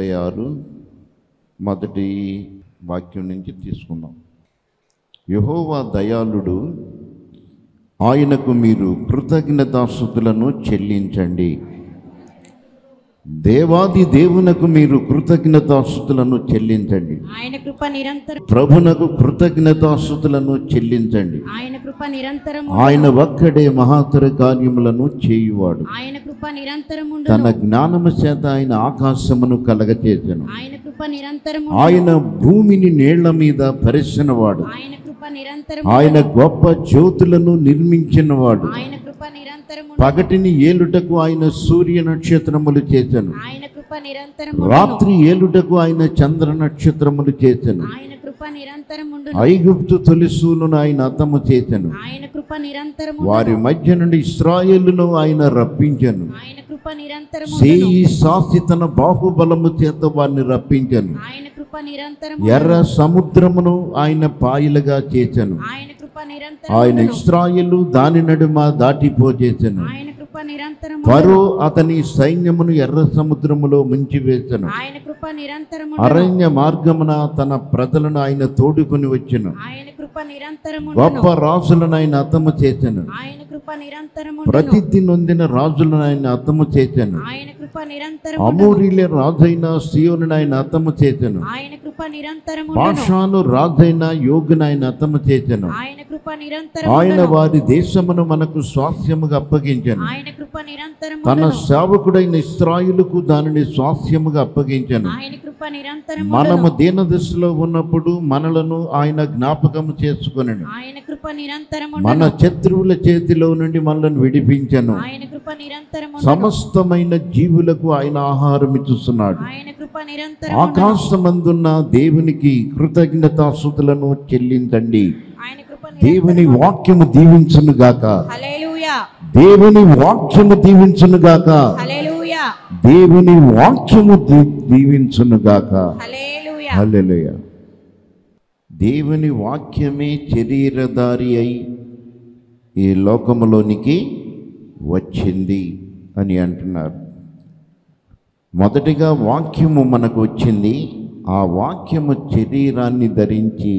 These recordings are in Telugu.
36 మొదటి వాక్యం నుంచి తీసుకుందాం. యెహోవా దయాళుడు, ఆయనకు మీరు కృతజ్ఞతాస్తుతులను చెల్లించండి. దేవాది దేవునకు మీరు కృతజ్ఞతాస్తుతులను చెల్లించండి. ఆయన కృప నిరంతరం. ప్రభునకు కృతజ్ఞతాస్తుతులను చెల్లించండి. ఆయన కృప నిరంతరం. ఆయన ఒక్కడే మహాతర కార్యములను చేయువాడు. ఆయన కృప నిరంతరం. తన జ్ఞానము చేత ఆయన ఆకాశమును కలగచేసెను. ఆయన కృప నిరంతరం. ఆయన భూమిని నీళ్ల మీద పరిచినవాడు. ఆయన కృప నిరంతరం. ఆయన గొప్ప జ్యోతులను నిర్మించినవాడు. ఆయన కృప నిరంతరం. పగటిని ఏలుటకు ఆయన సూర్య నక్షత్రములు చేసెను. ఆయన కృప నిరంతరం. రాత్రి ఏలుటకు ఆయన చంద్ర నక్షత్రములు చేసెను. ఆయన కృప నిరంతరం. ఐగుప్తు తొలిసూలును ఆయన హతము చేసెను. ఆయన కృప నిరంతరం. వారి మధ్య నుండి ఇశ్రాయేలును ఆయన రప్పించెను. ఆయన కృప నిరంతరం. సేయి సాసి తన బాహుబలము చేత వారిని రప్పించెను. ఆయన కృప నిరంతరం. ఎర్ర సముద్రమును ఆయన పాయలుగా చేసెను. ఆయన కృప నిరంతరం. ఆయన ఇశ్రాయేలు దాని నడుమ దాటిపోచేసెను. ఆయన కృప నిరంతరం. ఫరో అతని సైన్యమును ఎర్ర సముద్రములో ముంచివేసెను. ఆయన కృప నిరంతరం. అరణ్య మార్గమున తన ప్రజలను ఆయన తోడుకొని వచ్చెను. ఆయన కృప నిరంతరం. గొప్ప రాజులను ఆయన హతము చేసెను. ఆయన కృప నిరంతరం. ప్రసిద్ధి నొందిన రాజులను ఆయన హతము చేసెను. ఆయన కృప నిరంతరం. అమోరీలే రాజైన సీయోనును ఆయన హతము చేసెను. ఆయన కృప నిరంతరం. బాషాను రాజైన యోగును ఆయన హతము చేసెను. ఆయన కృప నిరంతరం. ఆయన వారి దేశమును మనకు స్వాస్థ్యముగా అప్పగించెను. ఆయన కృప నిరంతరం. తన సేవకుడైన ఇశ్రాయేలుకు దానిని స్వాస్థ్యముగా అప్పగించెను. ఆయన కృప నిరంతరం. మనము దీన దశలో ఉన్నప్పుడు మనలను ఆయన జ్ఞాపకం చేసుకొనెను. ఆయన కృప నిరంతరం. మన శత్రువుల చేతిలో నుండి మనలను విడిపించెను. ఆయన కృప నిరంతరం. సమస్తమైన జీవులకు ఆయన ఆహారం ఇస్తున్నాడు. ఆయన కృప నిరంతరం. ఆకాశమందున్న దేవునికి కృతజ్ఞతాస్తుతులను చెల్లించండి. ఆయన కృప దేవుని వాక్యము దీవించును గాక. హల్లెలూయా. దేవుని వాక్యము దీవించును గాక. హల్లెలూయా. దేవుని వాక్యము దీవించును గాక. హల్లెలూయా. హల్లెలూయా. దేవుని వాక్యమే శరీరధారి అయి ఈ లోకములోనికి వచ్చింది అని అంటున్నారు. మొదటిగా వాక్యము మనకు వచ్చింది. ఆ వాక్యము శరీరాన్ని ధరించి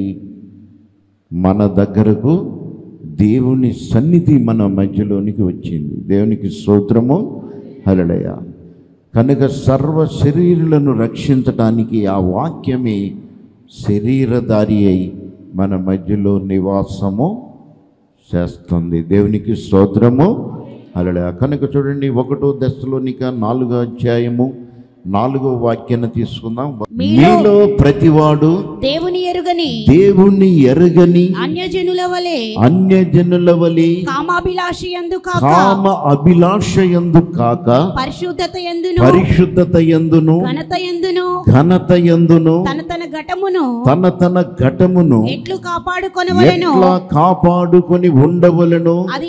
మన దగ్గరకు దేవుని సన్నిధి మన మధ్యలోనికి వచ్చింది. దేవునికి స్తోత్రము. హల్లెలూయా. కనుక సర్వ శరీరులను రక్షించటానికి ఆ వాక్యమే శరీరధారి అయి మన మధ్యలో నివాసము చేస్తుంది. దేవునికి స్తోత్రము. హల్లెలూయా. కనుక చూడండి, 1 దశలోనిక 4వ అధ్యాయము 4వ వాక్యాన్ని తీసుకుందాం. మీలో ప్రతివాడు దేవుని ఎరుగని అన్యజనుల వలె కామ అభిలాషయందు కాక పరిశుద్ధత యందును ఘనత యందును తన ఘటమును ఎట్లా కాపాడుకొని ఉండవలెను. అది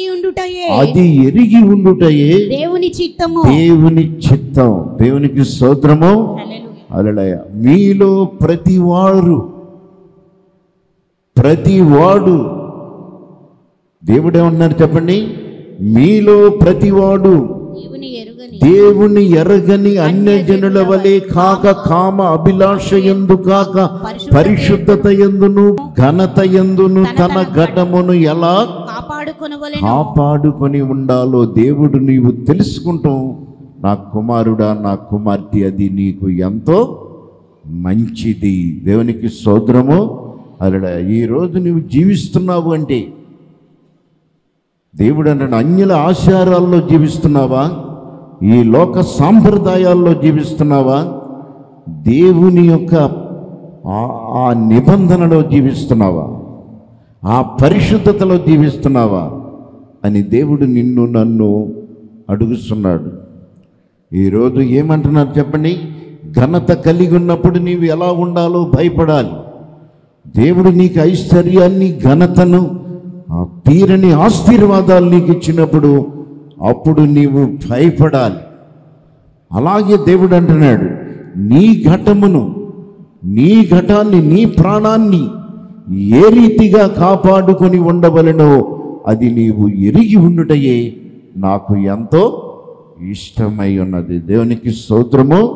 ఎరిగి ఉండుటయే దేవుని చిత్తం. దేవునికి స్తోత్రము. హల్లెలూయా. మీలో ప్రతివాడు దేవుడేమన్నారు చెప్పండి? మీలో ప్రతివాడు దేవుని ఎరగని అన్యజనుల వలె కాక కామ అభిలాష యందు కాక పరిశుద్ధత యందును ఘనత యందును తన ఘటమును ఎలా కాపాడుకొని ఉండాలో దేవుడు నీవు తెలుసుకుంటాం. నా కుమారుడా, నా కుమార్తె, అది నీకు ఎంతో మంచిది. దేవునికి స్తోత్రము. అలా ఈరోజు నువ్వు జీవిస్తున్నావు అంటే దేవుడు అన్నాడు, అన్యుల ఆచారాల్లో జీవిస్తున్నావా? ఈ లోక సాంప్రదాయాల్లో జీవిస్తున్నావా? దేవుని యొక్క ఆ నిబంధనలో జీవిస్తున్నావా? ఆ పరిశుద్ధతలో జీవిస్తున్నావా అని దేవుడు నిన్ను నన్ను అడుగుతున్నాడు. ఈరోజు ఏమంటున్నారు చెప్పండి? ఘనత కలిగి ఉన్నప్పుడు నీవు ఎలా ఉండాలో భయపడాలి. దేవుడు నీకు ఐశ్వర్యాన్ని, ఘనతను, ఆ తీరని ఆశీర్వాదాలు నీకు ఇచ్చినప్పుడు అప్పుడు నీవు భయపడాలి. అలాగే దేవుడు అంటున్నాడు, నీ ఘటమును, నీ ఘటాన్ని, నీ ప్రాణాన్ని ఏ రీతిగా కాపాడుకొని ఉండవలెనో అది నీవు ఎరిగి ఉండుటయే నాకు ఎంతో ఇష్టమై ఉన్నది. దేవునికి స్తోత్రము.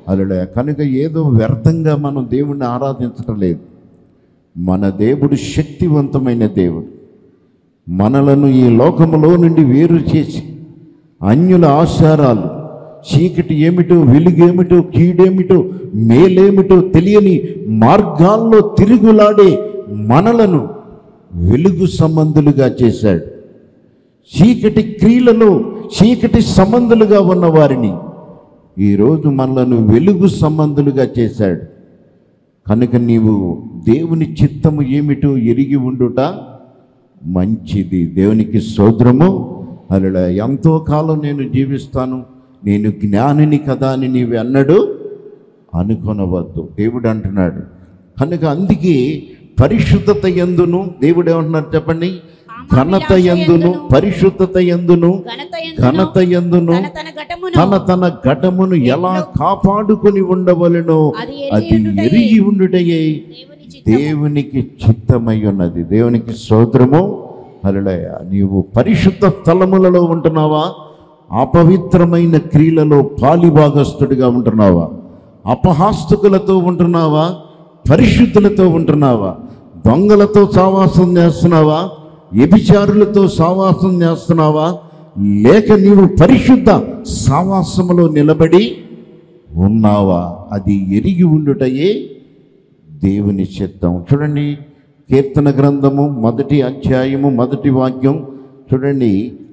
అలా కనుక ఏదో వ్యర్థంగా మనం దేవుణ్ణి ఆరాధించడం లేదు. మన దేవుడు శక్తివంతమైన దేవుడు. మనలను ఈ లోకములో నుండి వేరు చేసి అన్యుల ఆచారాలు, చీకటి ఏమిటో, వెలుగేమిటో, కీడేమిటో, మేలేమిటో తెలియని మార్గాల్లో తిరుగులాడే మనలను వెలుగు సంబంధులుగా చేశాడు. చీకటి క్రియలలో చీకటి సంబంధులుగా ఉన్న వారిని ఈరోజు మనలను వెలుగు సంబంధులుగా చేశాడు. కనుక నీవు దేవుని చిత్తము ఏమిటో ఎరిగి ఉండుట మంచిది. దేవునికి స్తోత్రము. అలా ఎంతో కాలం నేను జీవిస్తాను, నేను జ్ఞానిని కదా అని నీవు అన్నాడు అనుకొనవద్దు. దేవుడు అంటున్నాడు. కనుక అందుకే పరిశుద్ధత యందును, దేవుడు ఏమంటున్నారు చెప్పండి, ఘనత యందును, పరిశుద్ధత యందును, ఘనత యందును తన ఘటమును ఎలా కాపాడుకొని ఉండవలెనో అది ఎరిగి ఉండుటయే దేవునికి చిత్తమై ఉన్నది. దేవునికి స్తోత్రము. హల్లెలూయా. నీవు పరిశుద్ధ స్థలములలో ఉంటున్నావా? అపవిత్రమైన క్రియలలో పాలిభాగస్తుడిగా ఉంటున్నావా? అపహాస్తకులతో ఉంటున్నావా? పరిశుద్ధులతో ఉంటున్నావా? దొంగలతో సావాసం చేస్తున్నావా? వ్యభిచారులతో సావాసం చేస్తున్నావా? లేక నీవు పరిశుద్ధ సావాసములో నిలబడి ఉన్నావా? అది ఎరిగి ఉండుటయే దేవుని చిత్తం. చూడండి, కీర్తన గ్రంథము 1వ అధ్యాయము 1వ వాక్యం చూడండి.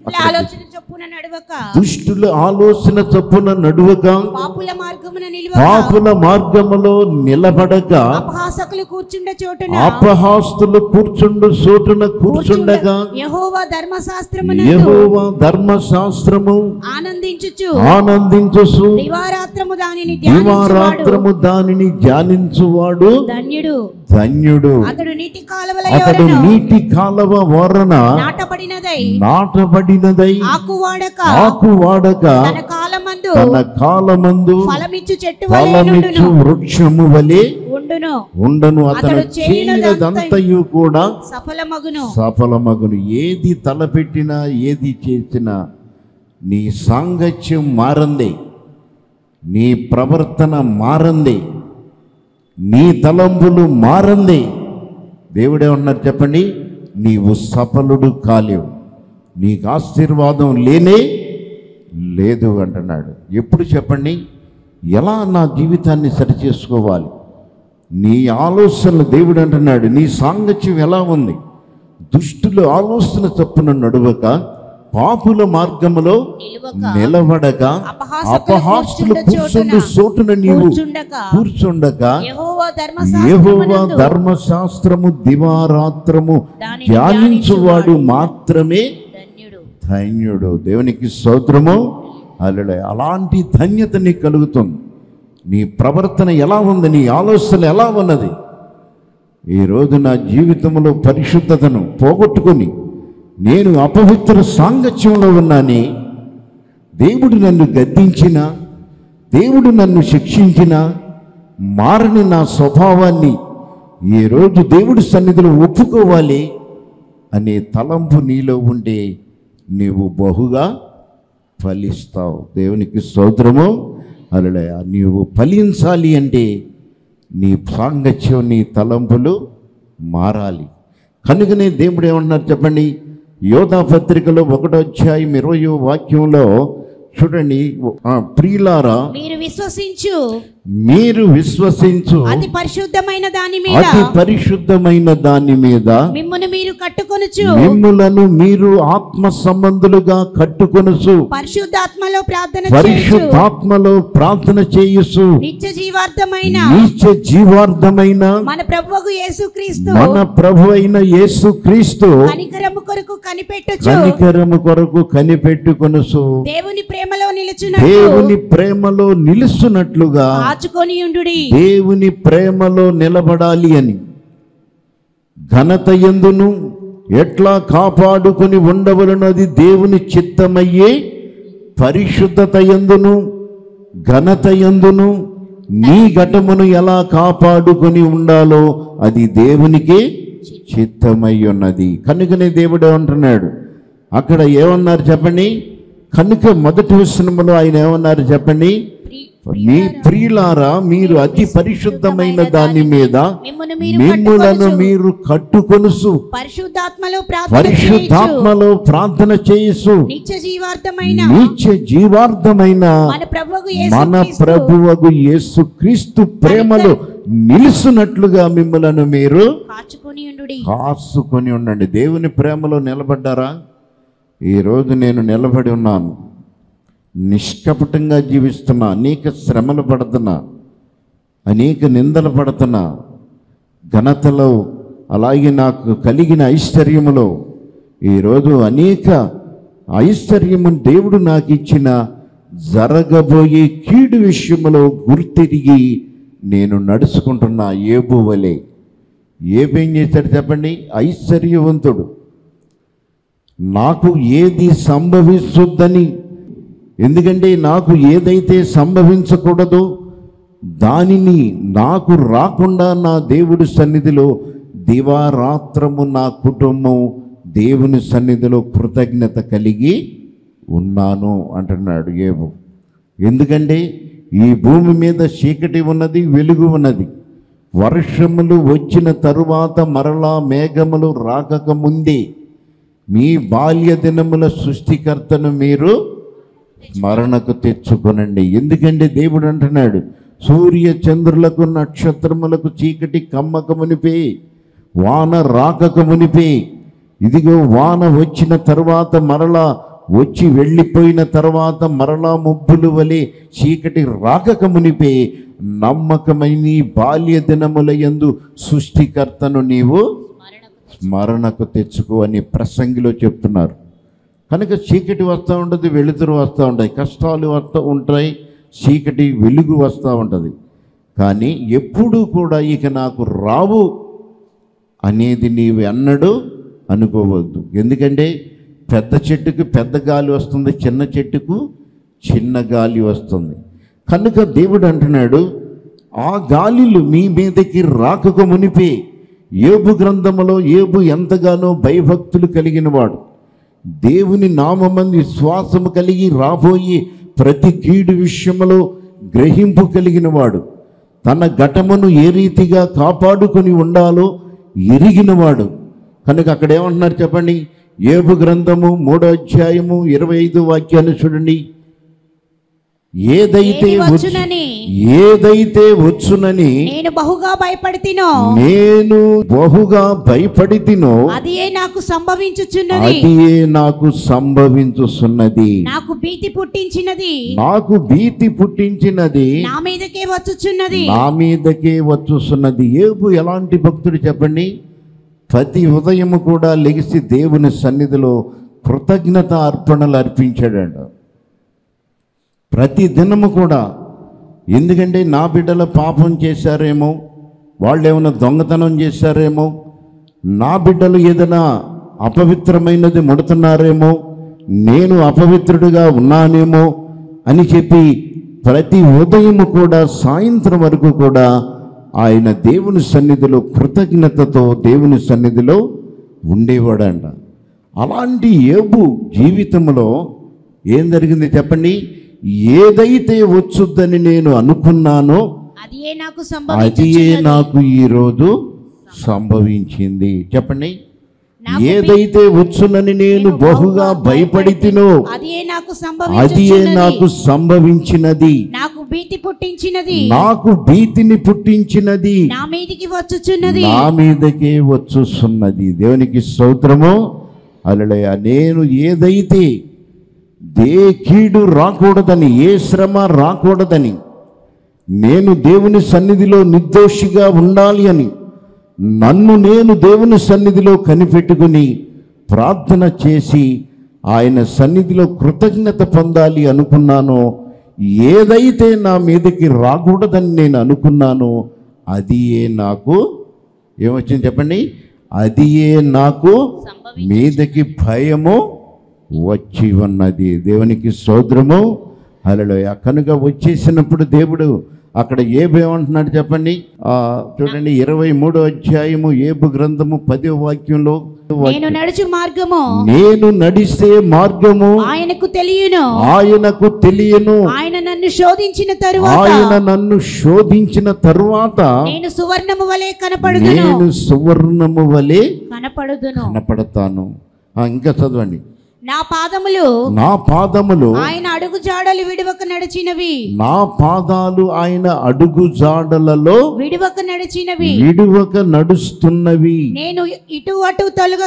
దుష్టుల ఆలోచన చొప్పున నడువక, పాపుల మార్గములో నిలబడక, అపహాస్తులు కూర్చుండు చోటున కూర్చుండగా, యెహోవా ధర్మశాస్త్రము ఆనందించుచు దివారాత్రము దానిని ధ్యానించువాడు ధన్యుడు. అతడు నీటి కాలవ ఓరన నాటబడినదై ఆకువాడక తన కాలమందు ఫలమిచ్చు వృక్షము వలె ఉండును. అతడు చేయనదంతయు కూడా సఫలమగును. ఏది తలపెట్టినా, ఏది చేసినా నీ సాంగత్యం మారందే, నీ ప్రవర్తన మారందే, నీ తలంపులు మారందే. దేవుడే ఉన్నారు చెప్పండి, నీవు సఫలుడు కాలేవు, నీకు ఆశీర్వాదం లేనే లేదు అంటున్నాడు. ఎప్పుడు చెప్పండి, ఎలా నా జీవితాన్ని సరిచేసుకోవాలి? నీ ఆలోచనలు దేవుడు అంటున్నాడు, నీ సాంగత్యం ఎలా ఉంది? దుష్టుల ఆలోచన చొప్పున నడువక, పాపుల మార్గములో నిలబడక, అపహాస్తులు కూర్చుండు చోటున నీవు కూర్చుండక, యెహోవా ధర్మశాస్త్రము దివారాత్రము ధ్యానించువాడు మాత్రమే ధన్యుడు. దేవునికి స్తోత్రము. హల్లెలూయా. అలాంటి ధన్యత నీకు కలుగుతుంది. నీ ప్రవర్తన ఎలా ఉంది? నీ ఆలోచన ఎలా ఉన్నది? ఈరోజు నా జీవితంలో పరిశుద్ధతను పోగొట్టుకొని నేను అపవిత్ర సాంగత్యంలో ఉన్నానే, దేవుడు నన్ను గద్దించిన, దేవుడు నన్ను శిక్షించిన, మారని నా స్వభావాన్ని ఈరోజు దేవుడి సన్నిధిలో ఒప్పుకోవాలి అనే తలంపు నీలో ఉంటే నీవు బహుగా ఫలిస్తావు. దేవునికి స్తోత్రము. హల్లెలూయా. నీవు ఫలించాలి అంటే నీ సాంగత్యం, నీ తలంపులు మారాలి. కనుకనే దేవుడు ఏమంటున్నారు చెప్పండి, యోధా పత్రికలో 1వ అధ్యాయం 20వ వాక్యంలో చూడండి, ప్రియులారా మీరు విశ్వసించు అతి పరిశుద్ధమైన దాని మీద మిమ్ములను మీరు ఆత్మ సంబంధులుగా కట్టుకొనుచు పరిశుద్ధాత్మలో ప్రార్థన చేయుచు నిత్య జీవార్థమైన మన ప్రభు అయిన యేసుక్రీస్తు కనికరము కొరకు కనిపెట్టుకొనుచు దేవుని ప్రేమలో నిలుచున్నట్లుగా దేవుని ప్రేమలో నిలబడాలి అని, ఘనత యందును ఎట్లా కాపాడుకొని ఉండవలనది దేవుని చిత్తమయ్యే, పరిశుద్ధత యందును ఘనత యందును నీ ఘటమును ఎలా కాపాడుకొని ఉండాలో అది దేవునికి చిత్తమై ఉన్నది. కనుకనే దేవుడు అంటున్నాడు, అక్కడ ఏమన్నారు చెప్పండి, కనుక మొదటి వచనములో ఆయన ఏమన్నారు చెప్పండి, మీ ప్రియులారా, మీరు అతి పరిశుద్ధమైన దాని మీద మిమ్ములను మీరు కట్టుకొనుసు, పరిశుద్ధాత్మలో ప్రార్థన చేయుసు, నిత్య జీవార్థమైన మన ప్రభువగు యేసుక్రీస్తు ప్రేమలో నిలుసునట్లుగా మిమ్ములను మీరు కాచుకొని ఉండండి. దేవుని ప్రేమలో నిలబడ్డారా? ఈరోజు నేను నిలబడి ఉన్నాను, నిష్కపటంగా జీవిస్తున్నా, అనేక శ్రమలు పడుతున్నా, అనేక నిందలు పడుతున్నా, ఘనతలో అలాగే నాకు కలిగిన ఐశ్వర్యములో ఈరోజు అనేక ఐశ్వర్యము దేవుడు నాకు ఇచ్చిన జరగబోయే కీడు విషయంలో గుర్తిరిగి నేను నడుచుకుంటున్నా యోబు వలె. ఏం చేశాడు చెప్పండి? ఐశ్వర్యవంతుడు, నాకు ఏది సంభవిస్తుందని, ఎందుకంటే నాకు ఏదైతే సంభవించకూడదో దానిని నాకు రాకుండా నా దేవుడి సన్నిధిలో దివారాత్రము నా కుటుంబం దేవుని సన్నిధిలో కృతజ్ఞత కలిగి ఉన్నాను అంటున్నాడు యోబు. ఎందుకంటే ఈ భూమి మీద చీకటి ఉన్నది, వెలుగు ఉన్నది. వర్షములు వచ్చిన తరువాత మరలా మేఘములు రాకక ముందే మీ బాల్య దినముల సృష్టికర్తను మీరు స్మరణకు తెచ్చుకొనండి. ఎందుకంటే దేవుడు అంటున్నాడు, సూర్య చంద్రులకు నక్షత్రములకు చీకటి కమ్మక మునిపే, వాన రాకక మునిపే, ఇదిగో వాన వచ్చిన తర్వాత మరలా వచ్చి వెళ్ళిపోయిన తర్వాత మరలా ముబ్బులు వలె చీకటి రాకక మునిపే నమ్మకమైన బాల్య దినముల యందు సృష్టికర్తను నీవు స్మరణకు తెచ్చుకో అని ప్రసంగిలో చెప్తున్నారు. కనుక చీకటి వస్తూ ఉంటుంది, వెలుతురు వస్తూ ఉంటాయి, కష్టాలు వస్తూ ఉంటాయి, చీకటి వెలుగు వస్తూ ఉంటుంది. కానీ ఎప్పుడూ కూడా ఇక నాకు రావు అనేది నీవు ఎన్నడూ అనుకోవద్దు. ఎందుకంటే పెద్ద చెట్టుకు పెద్ద గాలి వస్తుంది, చిన్న చెట్టుకు చిన్న గాలి వస్తుంది. కనుక దేవుడు అంటున్నాడు, ఆ గాలిలు మీ మీదకి రాకక మునిపే. యోబు గ్రంథములో యోబు ఎంతగానో భయభక్తులు కలిగిన వాడు, దేవుని నామమందు విశ్వాసము కలిగి రాబోయే ప్రతి కీడు విషయములో గ్రహింపు కలిగిన వాడు, తన ఘటమును ఏ రీతిగా కాపాడుకొని ఉండాలో ఎరిగినవాడు. కనుక అక్కడ ఏమంటున్నారు చెప్పండి? యోబు గ్రంథము 3వ అధ్యాయము 25వ వాక్యాన్ని చూడండి. ఏదైతే వచ్చునని నేను బహుగా భయపడితినో అదియే నాకు సంభవించుచున్నది. నాకు భీతి పుట్టించినది నా మీదకే వచ్చుచున్నది. యోబు ఎలాంటి భక్తుడు చెప్పండి? ప్రతి ఉదయము కూడా లెగిసి దేవుని సన్నిధిలో కృతజ్ఞత అర్పణలు అర్పించాడంట. ప్రతి దినము కూడా. ఎందుకంటే నా బిడ్డలు పాపం చేశారేమో, వాళ్ళు ఏమైనా దొంగతనం చేశారేమో, నా బిడ్డలు ఏదైనా అపవిత్రమైనది ముడుతున్నారేమో, నేను అపవిత్రుడిగా ఉన్నానేమో అని చెప్పి ప్రతి ఉదయము కూడా సాయంత్రం వరకు కూడా ఆయన దేవుని సన్నిధిలో కృతజ్ఞతతో దేవుని సన్నిధిలో ఉండేవాడంట. అలాంటి యోబు జీవితంలో ఏం జరిగింది చెప్పండి? ఏదైతే వచ్చుద్దని నేను అనుకున్నానో అదియే నాకు ఈరోజు సంభవించింది. చెప్పండి. ఏదైతే వచ్చునని నేను బహుగా భయపడితినో అదియే నాకు సంభవించినది. నాకు భీతిని పుట్టించినది నా మీదకే వచ్చుచున్నది. దేవునికి స్తోత్రము. హల్లెలూయా. నేను ఏదైతే కీడు రాకూడదని, ఏ శ్రమ రాకూడదని, నేను దేవుని సన్నిధిలో నిర్దోషిగా ఉండాలి అని నన్ను నేను దేవుని సన్నిధిలో కనిపెట్టుకుని ప్రార్థన చేసి ఆయన సన్నిధిలో కృతజ్ఞత పొందాలి అనుకున్నానో, ఏదైతే నా మీదకి రాకూడదని నేను అనుకున్నానో అదియే నాకు ఏమొచ్చింది చెప్పండి? అదియే నాకు మీదకి భయము వచ్చి ఉన్నది. దేవునికి స్తోత్రము. హల్లెలూయా. కనుక వచ్చేసినప్పుడు దేవుడు అక్కడ ఏబు ఏమంటున్నాడు చెప్పండి. చూడండి 23వ అధ్యాయము ఏబు గ్రంథము 10వ వాక్యంలో, నేను నడుచు మార్గము, నేను నడిసే మార్గము ఆయనకు తెలియను, ఆయనకు తెలియను, ఆయన నన్ను శోధించిన తరువాత, ఆయన నన్ను శోధించిన తరువాత నేను సువర్ణము వలె కనపడుదును, నేను సువర్ణము వలె కనపడతాను. ఇంకా చదవండి. నా పాదములు ఆయన అడుగు జాడలు విడువక నడిచినవి, నా పాదాలు ఆయన అడుగు జాడలలో విడువక నడుస్తున్నవి, నేను ఇటు అటు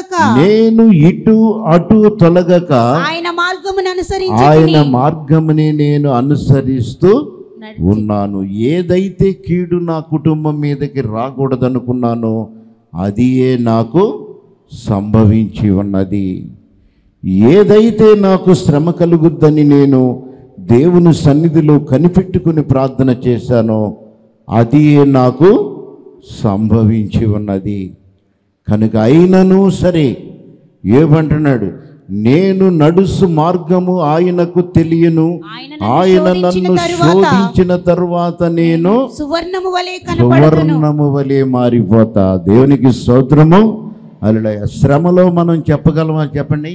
తొలగక ఆయన మార్గమునే నేను అనుసరిస్తూ ఉన్నాను. ఏదైతే కీడు నా కుటుంబం మీదకి రాకూడదనుకున్నానో అదియే నాకు సంభవించి ఉన్నది. ఏదైతే నాకు శ్రమ కలుగుద్దని నేను దేవుని సన్నిధిలో కనిపెట్టుకుని ప్రార్థన చేశానో అది నాకు సంభవించి ఉన్నది. కనుక అయినను సరే ఏమంటున్నాడు, నేను నడుసు మార్గము ఆయనకు తెలియను, ఆయన నన్ను శోధించిన తరువాత నేను సువర్ణము వలె మారిపోతా. దేవునికి స్తోత్రము. హల్లెలూయా. శ్రమలో మనం చెప్పగలమా చెప్పండి?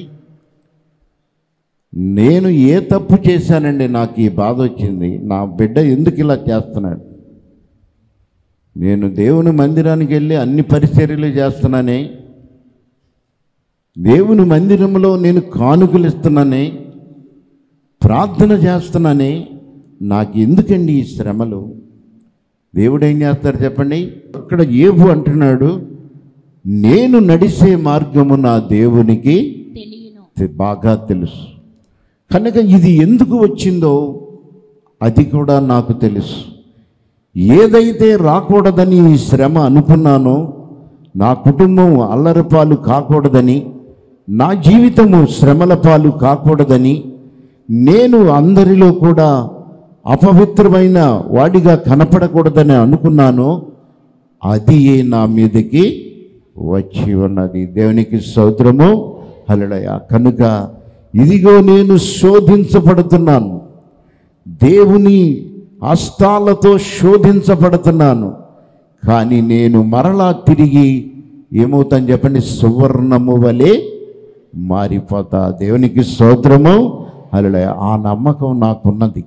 నేను ఏ తప్పు చేశానండి, నాకు ఈ బాధ వచ్చింది, నా బిడ్డ ఎందుకు ఇలా చేస్తున్నాడు, నేను దేవుని మందిరానికి వెళ్ళి అన్ని పరిచర్యలు చేస్తున్నానే, దేవుని మందిరంలో నేను కానుకలు ఇస్తున్నానే, ప్రార్థన చేస్తున్నానే, నాకు ఎందుకండి ఈ శ్రమలు? దేవుడు ఏం చేస్తాడు చెప్పండి? అక్కడ ఏబు అంటున్నాడు, నేను నడిసే మార్గము నా దేవునికి బాగా తెలుసు, కనుక ఇది ఎందుకు వచ్చిందో అది కూడా నాకు తెలుసు. ఏదైతే రాకూడదని ఈ శ్రమ అనుకున్నానో, నా కుటుంబం అల్లరిపాలు కాకూడదని, నా జీవితము శ్రమల పాలు కాకూడదని, నేను అందరిలో కూడా అపవిత్రమైన వాడిగా కనపడకూడదని అనుకున్నానో అది నా మీదకి వచ్చి ఉన్నది. దేవునికి స్తోత్రము. హల్లెలూయా. కనుక ఇదిగో నేను శోధించబడుతున్నాను, దేవుని హస్తాలతో శోధించబడుతున్నాను, కానీ నేను మరలా తిరిగి ఏమవుతాను చెప్పండి? సువర్ణము వలె మారిపోతా. దేవునికి స్తోత్రము. హల్లెలూయా. ఆ నమ్మకం నాకున్నది,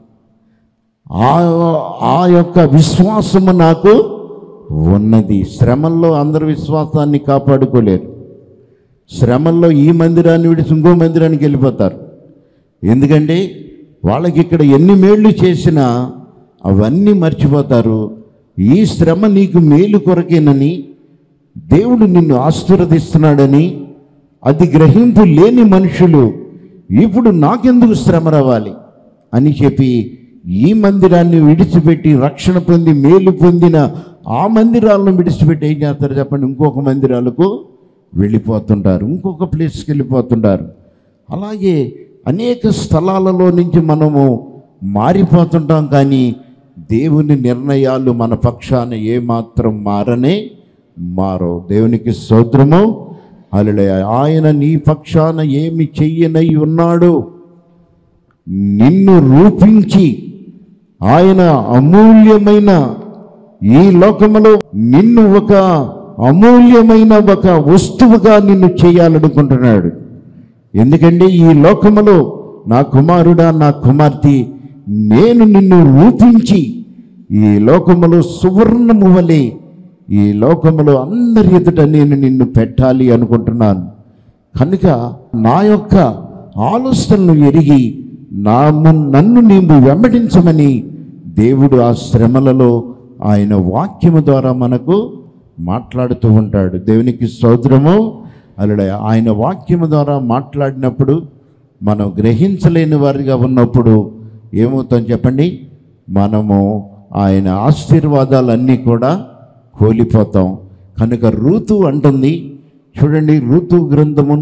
ఆ యొక్క విశ్వాసము నాకు ఉన్నది. శ్రమల్లో అందరు విశ్వాసాన్ని కాపాడుకోలేరు. శ్రమల్లో ఈ మందిరాన్ని విడిచి ఇంకో మందిరానికి వెళ్ళిపోతారు. ఎందుకంటే వాళ్ళకి ఇక్కడ ఎన్ని మేళ్ళు చేసినా అవన్నీ మర్చిపోతారు. ఈ శ్రమ నీకు మేలు కొరకేనని, దేవుడు నిన్ను ఆశీర్వదిస్తున్నాడని అది గ్రహింపు లేని మనుషులు ఇప్పుడు నాకెందుకు శ్రమ రావాలి అని చెప్పి ఈ మందిరాన్ని విడిచిపెట్టి రక్షణ పొంది మేలు పొందిన ఆ మందిరాలను విడిచిపెట్టి ఏం చేస్తారు చెప్పండి? ఇంకొక మందిరాలకు వెళ్ళిపోతుంటారు, ఇంకొక ప్లేస్కి వెళ్ళిపోతుంటారు. అలాగే అనేక స్థలాలలో నుంచి మనము మారిపోతుంటాం, కానీ దేవుని నిర్ణయాలు మన పక్షాన ఏమాత్రం మారవు. దేవునికి స్తోత్రము. హల్లెలూయా. ఆయన నీ పక్షాన ఏమి చెయ్యనై ఉన్నాడు? నిన్ను రూపించి ఆయన అమూల్యమైన ఈ లోకములో నిన్ను ఒక అమూల్యమైన ఒక వస్తువుగా నిన్ను చేయాలనుకుంటున్నాడు. ఎందుకంటే ఈ లోకములో నా కుమారుడా, నా కుమార్తె, నేను నిన్ను రూపించి ఈ లోకములో సువర్ణము వలె ఈ లోకములో అందరి ఎదుట నేను నిన్ను పెట్టాలి అనుకుంటున్నాను. కనుక నా యొక్క ఆలోచనను ఎరిగి నన్ను నీవు వెంబడించమని దేవుడు ఆ శ్రమలలో ఆయన వాక్యము ద్వారా మనకు మాట్లాడుతూ ఉంటాడు. దేవునికి స్తోత్రము. హల్లెలూయా. ఆయన వాక్యము ద్వారా మాట్లాడినప్పుడు మనం గ్రహించలేని వారిగా ఉన్నప్పుడు ఏమవుతాం చెప్పండి? మనము ఆయన ఆశీర్వాదాలన్నీ కూడా కోల్పోతాం. కనుక రూతు అంటుంది చూడండి, రూతు గ్రంథము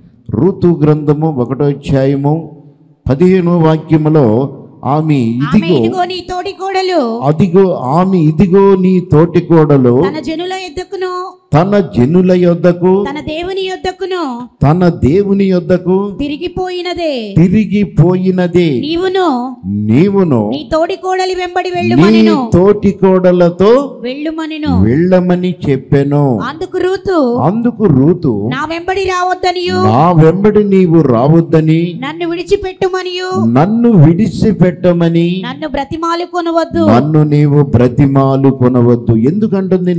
1వ అధ్యాయము 15వ వాక్యములో ఆమె ఇదిగో నీ తోటి కోడలు తన జనుల తన జనుల యొద్దకు తన దేవుని యొద్దకు తిరిగిపోయినదే నీవును నీ తోటి కోడలి వెంబడి వెళ్ళమని చెప్పెను. అందుకు రూతు నా వెంబడి నీవు రావద్దని నన్ను విడిచిపెట్టమని నన్ను నీవు బ్రతిమాలు కొనవద్దు. ఎందుకంటుంది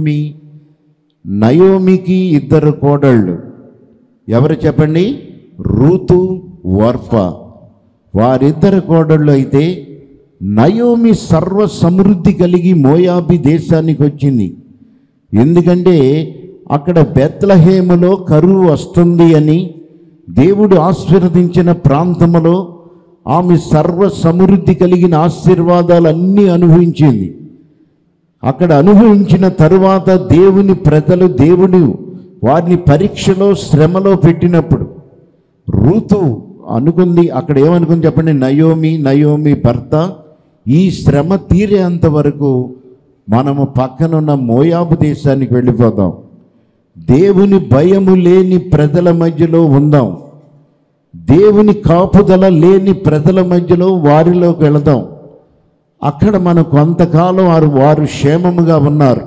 నయోమికి ఇద్దరు కోడళ్ళు. ఎవరు చెప్పండి? Ruth, Orpah. వారిద్దరు కోడళ్ళు అయితే నయోమి సర్వ సమృద్ధి కలిగి మోయాబి దేశానికి వచ్చింది. ఎందుకంటే అక్కడ బెత్లెహేములో కరువు వస్తుంది అని దేవుడు ఆశీర్వదించిన ప్రాంతంలో ఆమె సర్వ సమృద్ధి కలిగిన ఆశీర్వాదాలన్నీ అనుభవించింది. అక్కడ అనుభవించిన తరువాత దేవుని ప్రజలు దేవుడు వారిని పరీక్షలో శ్రమలో పెట్టినప్పుడు రూతు అనుకుంది, అక్కడ ఏమనుకుంది చెప్పండి? నయోమి భర్త ఈ శ్రమ తీరేంత వరకు మనము పక్కనున్న మోయాబు దేశానికి వెళ్ళిపోదాం, దేవుని భయము లేని ప్రజల మధ్యలో ఉందాం, దేవుని కాపుదల లేని ప్రజల మధ్యలో వారిలోకి వెళదాం, అక్కడ మనం కొంతకాలం వారు క్షేమముగా ఉన్నారు.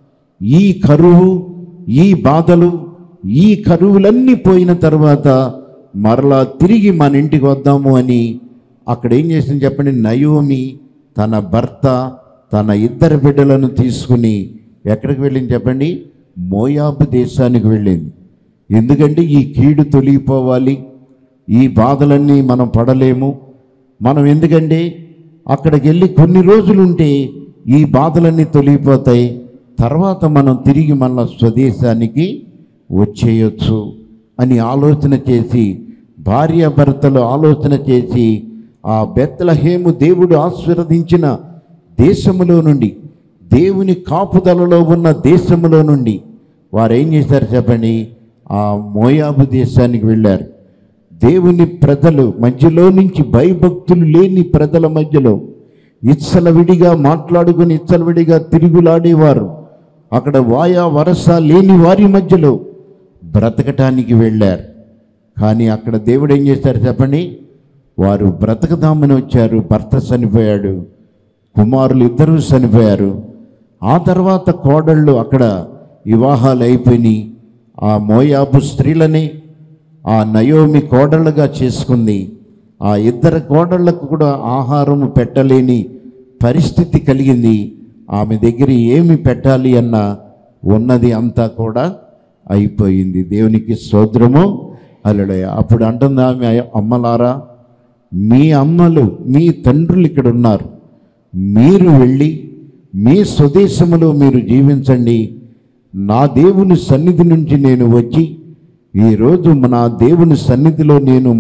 ఈ కరువు, ఈ బాధలు, ఈ కరువులన్నీ పోయిన తర్వాత మరలా తిరిగి మన ఇంటికి వద్దాము అని అక్కడ ఏం చేసింది చెప్పండి? నయోమి తన భర్త, తన ఇద్దరు బిడ్డలను తీసుకుని ఎక్కడికి వెళ్ళింది చెప్పండి? మోయాబు దేశానికి వెళ్ళింది. ఎందుకంటే ఈ కీడు తొలగిపోవాలి, ఈ బాధలన్నీ మనం పడలేము. మనం ఎందుకంటే అక్కడికి వెళ్ళి కొన్ని రోజులుంటే ఈ బాధలన్నీ తొలగిపోతాయి, తర్వాత మనం తిరిగి మన స్వదేశానికి వచ్చేయచ్చు అని ఆలోచన చేసి, భార్యాభర్తలు ఆలోచన చేసి ఆ బెత్లెహేము దేవుడు ఆశీర్వదించిన దేశములో నుండి, దేవుని కాపుదలలో ఉన్న దేశములో నుండి వారు ఏం చేశారు చెప్పండి? ఆ మోయాబు దేశానికి వెళ్ళారు. దేవుని ప్రజలు మధ్యలో నుంచి, భయభక్తులు లేని ప్రజల మధ్యలో ఇచ్చలవిడిగా మాట్లాడుకుని ఇచ్చలవిడిగా తిరుగులాడేవారు, అక్కడ వాయా వరస లేని వారి మధ్యలో బ్రతకటానికి వెళ్ళారు. కానీ అక్కడ దేవుడు ఏం చేశారు చెప్పండి? వారు బ్రతకదామని వచ్చారు, భర్త చనిపోయాడు, కుమారులు ఇద్దరూ చనిపోయారు. ఆ తర్వాత కోడళ్ళు అక్కడ వివాహాలు అయిపోయినాయి. ఆ మోయాబు స్త్రీలని ఆ నయోమి కోడళ్ళుగా చేసుకుంది. ఆ ఇద్దరు కోడళ్లకు కూడా ఆహారం పెట్టలేని పరిస్థితి కలిగింది. ఆమె దగ్గర ఏమి పెట్టాలి అన్న ఉన్నది అంతా కూడా అయిపోయింది. దేవునికి స్తోత్రము, హల్లెలూయా. అప్పుడు అంటుంది ఆమె, అమ్మలారా, మీ అమ్మలు, మీ తండ్రులు ఇక్కడ ఉన్నారు, మీరు వెళ్ళి మీ స్వదేశములో మీరు జీవించండి. నా దేవుని సన్నిధి నుంచి నేను వచ్చి ఈరోజు నా దేవుని సన్నిధిలో నేను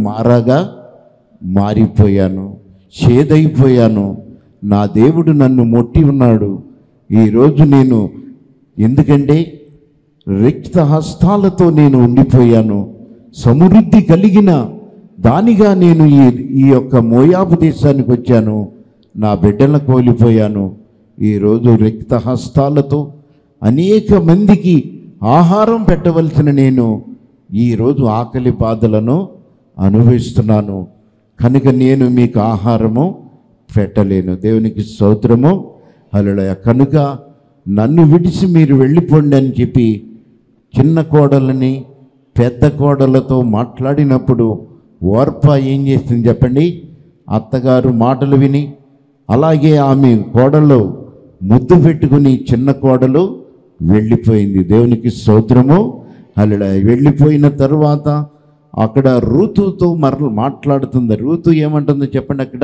మారిపోయాను, చేదైపోయాను. నా దేవుడు నన్ను మొట్టి ఉన్నాడు. ఈరోజు నేను ఎందుకంటే రిక్త హస్తాలతో నేను ఉండిపోయాను, సమృద్ధి కలిగిన దానిగా నేను ఈ యొక్క మోయాబు దేశానికి వచ్చాను, నా బిడ్డలను కోల్పోయాను. ఈరోజు రిక్త హస్తాలతో అనేక మందికి ఆహారం పెట్టవలసిన నేను ఈరోజు ఆకలి బాధలను అనుభవిస్తున్నాను, కనుక నేను మీకు ఆహారము పెట్టలేను. దేవునికి స్తోత్రము, హల్లెలూయా. కనుక నన్ను విడిచి మీరు వెళ్ళిపోండి అని చెప్పి చిన్న కోడలని పెద్ద కోడలతో మాట్లాడినప్పుడు ఓర్పా ఏం చేస్తుంది చెప్పండి? అత్తగారు మాటలు విని అలాగే ఆమె కోడలు ముద్దు పెట్టుకుని చిన్న కోడలు వెళ్ళిపోయింది. దేవునికి స్తోత్రము, హల్లెలూయా. వెళ్ళిపోయిన తరువాత అక్కడ రూతుతో మాట్లాడుతుంది. రూతు ఏమంటుందో చెప్పండి అక్కడ?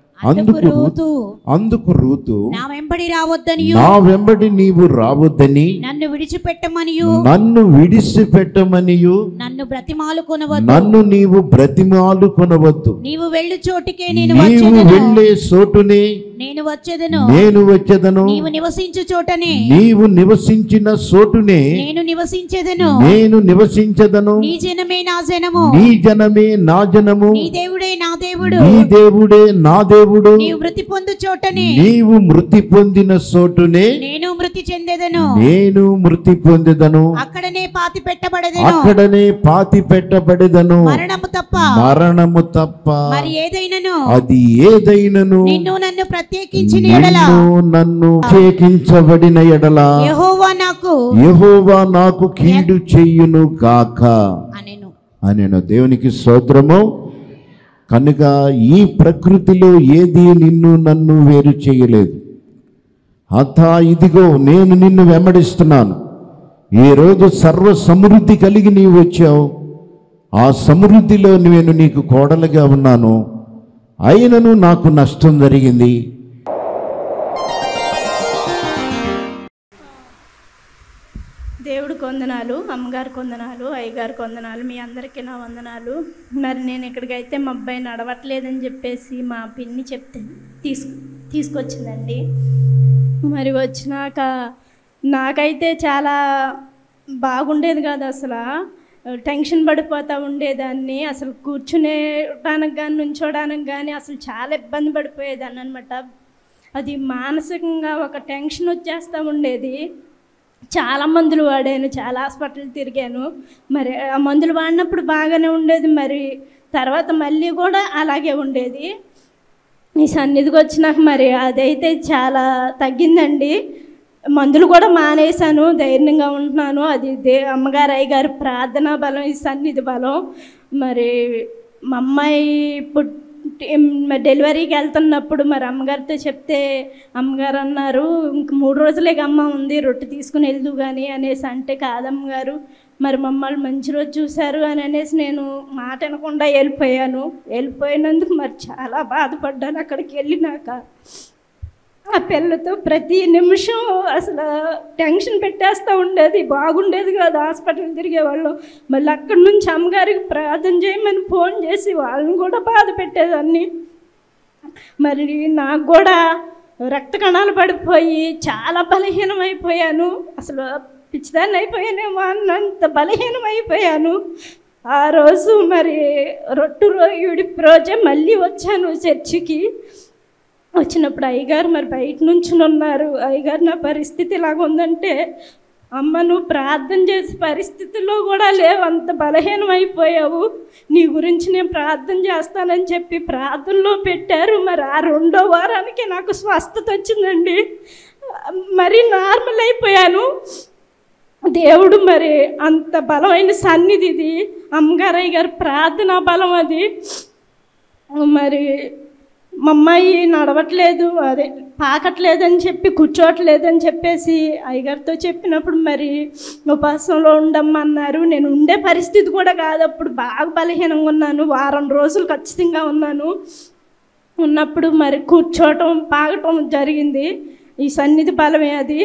అందుకు రూతు నా వెంబడి నీవు రావద్దని నన్ను విడిచిపెట్టమనియు నన్ను నీవు బ్రతిమాలుకొనవద్దు. నీవు వెళ్ళే చోటునే నేను వచ్చేదను. నీవు నివసించిన చోటునే నేను నివసించెదను. నీ జనమే నా జనము, నీ దేవుడే నా దేవుడు. నీవు మృతి పొందు చోటనే నీవు మృతి పొందిన చోటునే నేను మృతి చెందెదను. నేను మృతి పొందెదను. అక్కడనే పాతి పెట్టబడెదను. అక్కడనే పాతి పెట్టబడెదను. మరణము తప్ప మరణము తప్ప మరి ఏదైనను అది ఏదైనను నిన్ను నన్ను ప్రత్యేకించిన ఎడల నన్ను ప్రత్యేకించబడిన ఎడల యెహోవా నాకు కీడు చెయ్యును గాక అనెను. దేవునికి స్తోత్రము. కనుక ఈ ప్రకృతిలో ఏది నిన్ను నన్ను వేరు చేయలేదు. అతా ఇదిగో నేను నిన్ను వెంబడిస్తున్నాను. ఏ రోజు సర్వ సమృద్ధి కలిగి నీవు వచ్చావు, ఆ సమృద్ధిలో నేను నీకు కోడలుగా ఉన్నాను. అయినను నాకు నష్టం జరిగింది. దేవుడికి వందనాలు, అమ్మగారికి వందనాలు, అయ్యగారికి వందనాలు, మీ అందరికీ నా వందనాలు. మరి నేను ఇక్కడికైతే మా అబ్బాయి నడవట్లేదని చెప్పేసి మా పిన్ని చెప్తే తీసుకొచ్చిందండి. మరి వచ్చినాక నాకైతే చాలా బాగుండేది కాదు, అసలు టెన్షన్ పడిపోతూ ఉండేదాన్ని. అసలు కూర్చునేటానికి కానీ నుంచోడానికి కానీ అసలు చాలా ఇబ్బంది పడిపోయేదాన్ని అనమాట. అది మానసికంగా ఒక టెన్షన్ వచ్చేస్తూ ఉండేది. చాలా మందులు వాడాను, చాలా హాస్పిటల్ తిరిగాను. మరి ఆ మందులు వాడినప్పుడు బాగానే ఉండేది, మరి తర్వాత మళ్ళీ కూడా అలాగే ఉండేది. ఈ సన్నిధికి వచ్చినాక మరి అదైతే చాలా తగ్గిందండి. మందులు కూడా మానేశాను, ధైర్యంగా ఉంటున్నాను. అది అమ్మగారు అయ్యగారు ప్రార్థనా బలం, ఈ సన్నిధి బలం. మరి మా అమ్మాయి డెలివరీకి వెళ్తున్నప్పుడు మరి అమ్మగారితో చెప్తే అమ్మగారు అన్నారు, ఇంక 3 రోజులే అమ్మ ఉంది, రొట్టె తీసుకుని వెళ్దు కానీ అనేసి అంటే, కాదమ్మగారు మరి మమ్మల్ని మంచి రోజు చూశారు అని అనేసి నేను మాట వినకుండా వెళ్ళిపోయినందుకు మరి చాలా బాధపడ్డాను. అక్కడికి వెళ్ళినాక ఆ పిల్లతో ప్రతి నిమిషం అసలు టెన్షన్ పెట్టేస్తూ ఉండేది, బాగుండేది కాదు. హాస్పిటల్ తిరిగేవాళ్ళు. మళ్ళీ అక్కడి నుంచి అమ్మగారికి ప్రార్థన చేయమని ఫోన్ చేసి వాళ్ళని కూడా బాధ పెట్టేదాన్ని. మరి నాకు కూడా రక్త కణాలు పడిపోయి చాలా బలహీనమైపోయాను. అసలు పిచ్చిదాన్ని అయిపోయానేమో అన్నంత బలహీనమైపోయాను. ఆ రోజు మరి విడిపి రోజే మళ్ళీ వచ్చాను చర్చికి. వచ్చినప్పుడు అయ్యగారు మరి బయట నుంచి ఉన్నారు. అయ్యగారు నా పరిస్థితి ఇలాగ ఉందంటే, అమ్మ నువ్వు ప్రార్థన చేసే పరిస్థితుల్లో కూడా లేవు, అంత బలహీనం అయిపోయావు, నీ గురించి నేను ప్రార్థన చేస్తానని చెప్పి ప్రార్థనలో పెట్టారు. మరి ఆ 2వ వారానికి నాకు స్వస్థత వచ్చిందండి. మరి నార్మల్ అయిపోయాను. దేవుడు మరి అంత బలమైన సన్నిధి ఇది. అమ్మగారు అయ్యగారు ప్రార్థనా బలం అది. మరి మా అమ్మాయి నడవట్లేదు, అదే పాకట్లేదని చెప్పి కూర్చోవట్లేదని చెప్పేసి అయ్యగారితో చెప్పినప్పుడు మరి ఉపవాసంలో ఉండమన్నారు. నేను ఉండే పరిస్థితి కూడా కాదు, అప్పుడు బాగా బలహీనంగా ఉన్నాను. వారం రోజులు ఖచ్చితంగా ఉన్నప్పుడు మరి కూర్చోవటం పాకటం జరిగింది. ఈ సన్నిధి బలమే అది.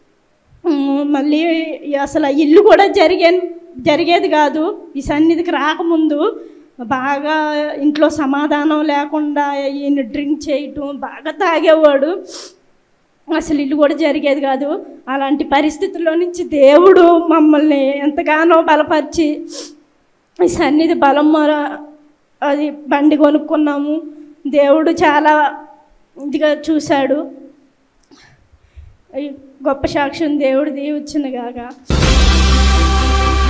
మళ్ళీ అసలు ఇల్లు కూడా జరిగేది కాదు. ఈ సన్నిధికి రాకముందు బాగా ఇంట్లో సమాధానం లేకుండా ఈయన డ్రింక్ చేయటం, బాగా తాగేవాడు. అసలు ఇల్లు కూడా జరిగేది కాదు. అలాంటి పరిస్థితుల్లో నుంచి దేవుడు మమ్మల్ని ఎంతగానో బలపరిచి ఈ సన్నిధి బలం అది బండి కొనుక్కున్నాము. దేవుడు చాలా ఇదిగా చూశాడు. గొప్ప సాక్ష్యం దేవుడు దీవించును గాక.